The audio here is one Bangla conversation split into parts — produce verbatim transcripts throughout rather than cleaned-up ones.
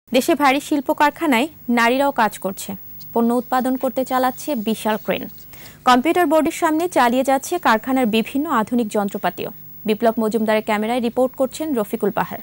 দেশে ভারী শিল্প কারখানায় নারীরাও কাজ করছে। পণ্য উৎপাদন করতে চালাচ্ছে বিশাল ক্রেন। কম্পিউটার বোর্ডের সামনে চালিয়ে যাচ্ছে কারখানার বিভিন্ন আধুনিক যন্ত্রপাতিও। বিপ্লব মজুমদারের ক্যামেরায় রিপোর্ট করছেন রফিকুল বাহার।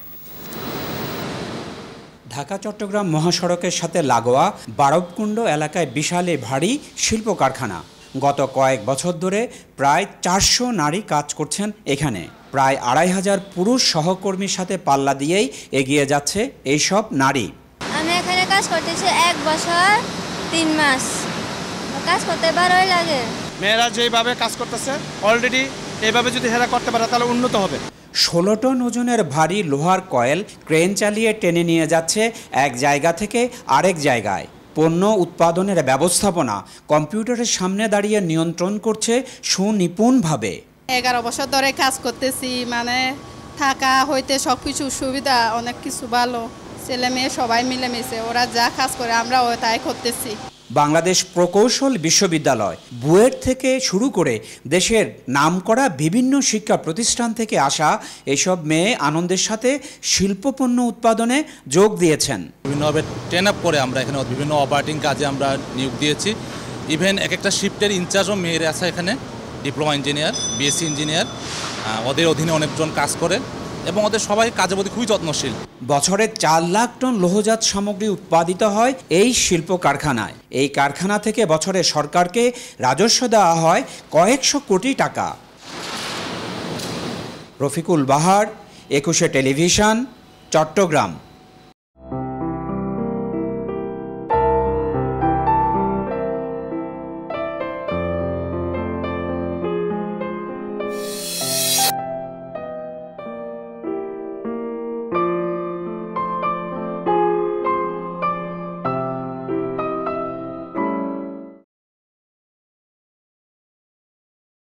ঢাকা চট্টগ্রাম মহাসড়কের সাথে লাগোয়া বারবকুণ্ড এলাকায় বিশাল এই ভারী শিল্প কারখানা। গত কয়েক বছর ধরে প্রায় চারশো নারী কাজ করছেন এখানে। প্রায় আড়াই হাজার পুরুষ সহকর্মীর সাথে পাল্লা দিয়েই এগিয়ে যাচ্ছে এইসব নারী। আমি এখানে কাজ করতেছি এক বছর তিন মাস। কাজ করতে ভালোই লাগে। মেয়েরা যেভাবে কাজ করতেছে অলরেডি এইভাবে যদি হেরা করতে পারে তাহলে উন্নত হবে। ষোলো টন ওজনের ভারী লোহার কয়েল ক্রেন চালিয়ে টেনে নিয়ে যাচ্ছে এক জায়গা থেকে আরেক জায়গায়। পণ্য উৎপাদনের ব্যবস্থাপনা কম্পিউটারের সামনে দাঁড়িয়ে নিয়ন্ত্রণ করছে সুনিপুণভাবে। এগারো বছর ধরে কাজ করতেছি, মানে থাকা হইতে সব কিছু সুবিধা, অনেক কিছু ভালো। ছেলে মেয়ে সবাই মিলেমিশে ওরা যা কাজ করে আমরাও তাই করতেছি। বাংলাদেশ প্রকৌশল বিশ্ববিদ্যালয় বুয়েট থেকে শুরু করে দেশের নামকরা বিভিন্ন শিক্ষা প্রতিষ্ঠান থেকে আসা এসব মেয়ে আনন্দের সাথে শিল্পপণ্য উৎপাদনে যোগ দিয়েছেন। বিভিন্নভাবে ট্রেন আপ করে আমরা এখানে বিভিন্ন অপারেটিং কাজে আমরা নিয়োগ দিয়েছি। ইভেন এক একটা শিফটের ইনচার্জও মেয়েরা আছে এখানে, ডিপ্লোমা ইঞ্জিনিয়ার, বিএসসি ইঞ্জিনিয়ার, ওদের অধীনে অনেকজন কাজ করে এবং ওদের সবাই কাজের প্রতি খুবই যত্নশীল। বছরে চার লাখ টন লোহজাত সামগ্রী উৎপাদিত হয় এই শিল্প কারখানায়। এই কারখানা থেকে বছরে সরকারকে রাজস্ব দেওয়া হয় কয়েকশো কোটি টাকা। রফিকুল বাহার, একুশে টেলিভিশন, চট্টগ্রাম।